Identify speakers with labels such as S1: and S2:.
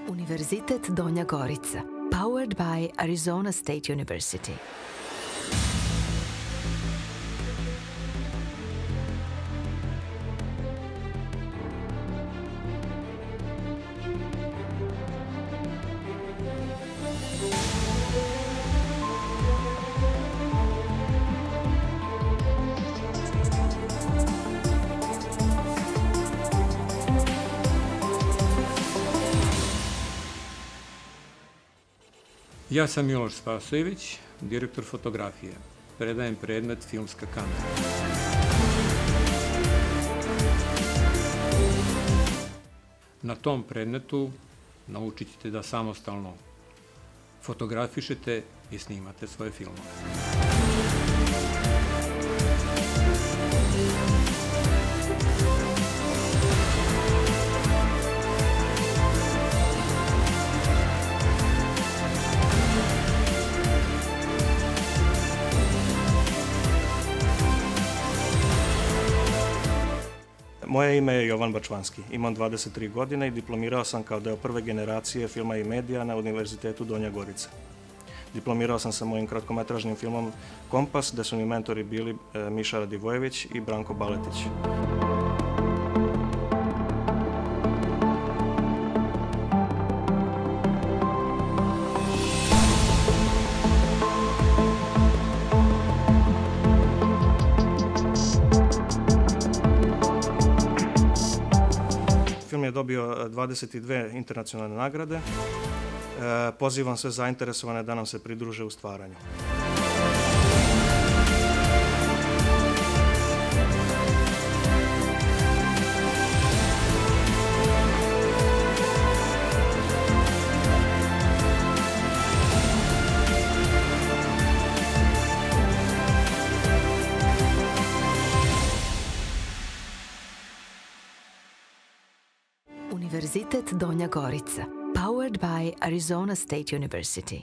S1: Univerzitet Donja Gorica, powered by Arizona State University.
S2: Ja sam Miloš Spasojević, direktor fotografije. Predajem predmet filmska kamera. Na tom predmetu naučit ćete da samostalno fotografišete i snimate svoje filmove.
S3: Moje ime je Jovan Bačvanski, imam 23 godine i diplomirao sam kao deo prve generacije filma i medija na Univerzitetu Donja Gorica. Diplomirao sam sa mojim kratkometražnim filmom Kompas, gde su mi mentori bili Miša Radivojević i Branko Baletić. Film je dobio 22 internacionalne nagrade. Pozivam sve zainteresovane da nam se pridruže u stvaranju.
S1: Univerzitet Donja Gorica, powered by Arizona State University.